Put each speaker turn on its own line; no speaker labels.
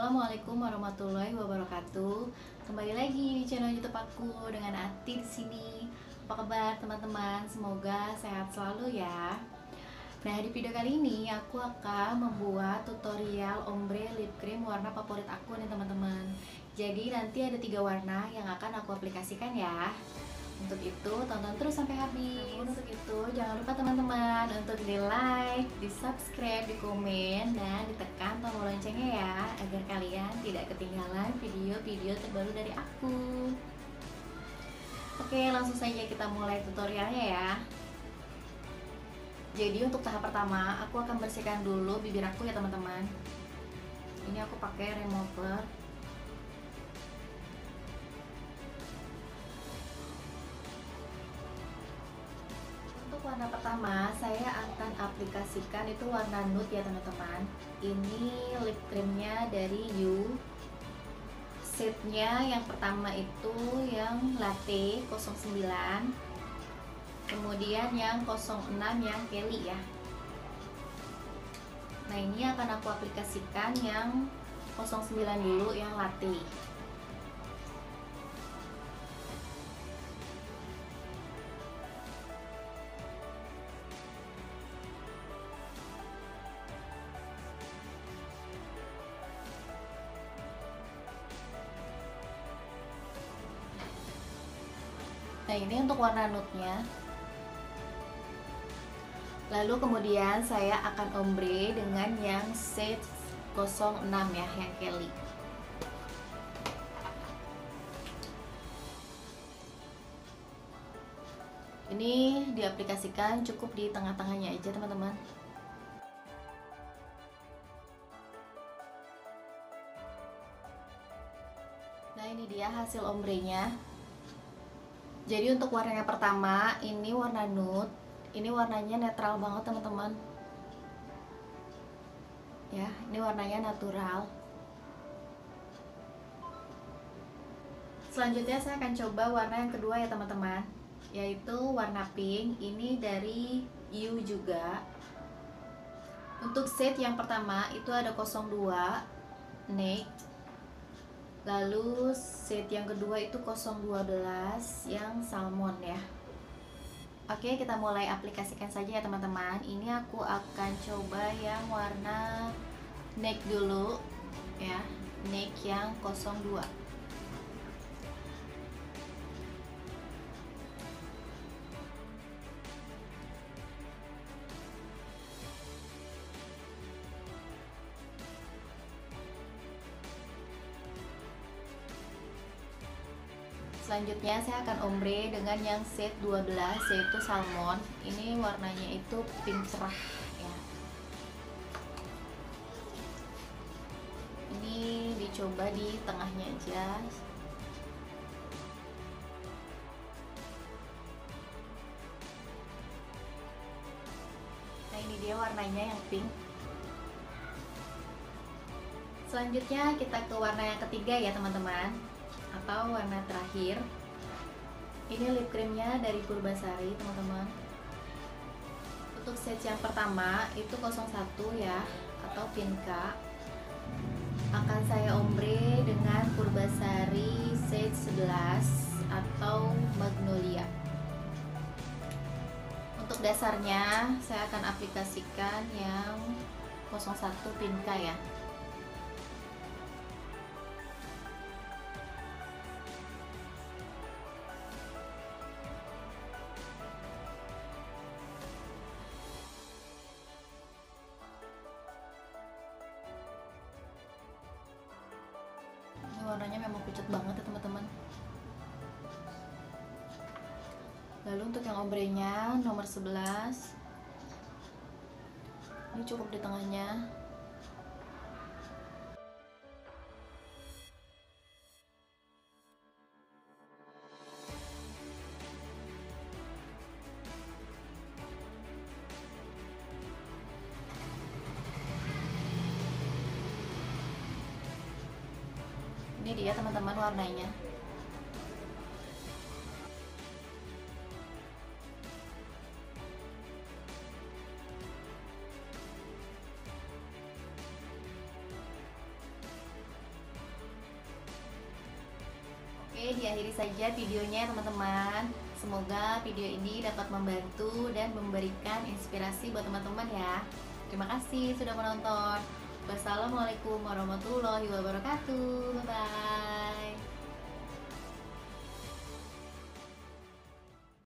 Assalamualaikum warahmatullahi wabarakatuh. Kembali lagi di channel YouTube aku dengan Ati di sini. Apa kabar teman-teman? Semoga sehat selalu ya. Nah, di video kali ini aku akan membuat tutorial ombre lip cream warna favorit aku nih teman-teman. Jadi nanti ada 3 warna yang akan aku aplikasikan ya. Untuk itu tonton terus sampai habis. Namun untuk itu jangan lupa teman-teman untuk di like, di subscribe, di komen, dan ditekan tombol loncengnya ya, agar kalian tidak ketinggalan video-video terbaru dari aku. Oke, langsung saja kita mulai tutorialnya ya. Jadi untuk tahap pertama aku akan bersihkan dulu bibir aku ya teman-teman. Ini aku pakai remover. Warna pertama saya akan aplikasikan itu warna nude ya teman-teman. Ini lip creamnya dari You. Shade-nya yang pertama itu yang latte 09, kemudian yang 06 yang Kelly ya. Nah, ini akan aku aplikasikan yang 09 dulu, yang latte. Nah, ini untuk warna nude-nya. Lalu kemudian saya akan ombre dengan yang shade 06 ya, yang Kelly. Ini diaplikasikan cukup di tengah-tengahnya aja teman-teman. Nah, ini dia hasil ombrenya. Jadi untuk warna yang pertama ini warna nude, ini warnanya netral banget teman-teman. Ya, ini warnanya natural. Selanjutnya saya akan coba warna yang kedua ya teman-teman, yaitu warna pink. Ini dari You juga. Untuk shade yang pertama itu ada 02 Naked. Lalu shade yang kedua itu 012 yang salmon ya. Oke, kita mulai aplikasikan saja ya teman-teman. Ini aku akan coba yang warna Naked dulu ya, Naked yang 02. Selanjutnya saya akan ombre dengan yang shade 12 yaitu salmon. Ini warnanya itu pink cerah ya. Ini dicoba di tengahnya aja. Nah, ini dia warnanya yang pink. Selanjutnya kita ke warna yang ketiga ya teman-teman, atau warna terakhir. Ini lip creamnya dari Purbasari teman-teman. Untuk shade yang pertama itu 01 ya, atau Pinka. Akan saya ombre dengan Purbasari shade 11 atau Magnolia. Untuk dasarnya saya akan aplikasikan yang 01 Pinka ya. Warnanya memang pucat banget ya teman-teman. Lalu untuk yang ombrenya nomor 11, ini cukup di tengahnya. Ini dia teman-teman warnanya. diakhiri saja videonya teman-teman. Semoga video ini dapat membantu dan memberikan inspirasi buat teman-teman ya. Terima kasih sudah menonton. Wassalamualaikum warahmatullahi wabarakatuh. Bye.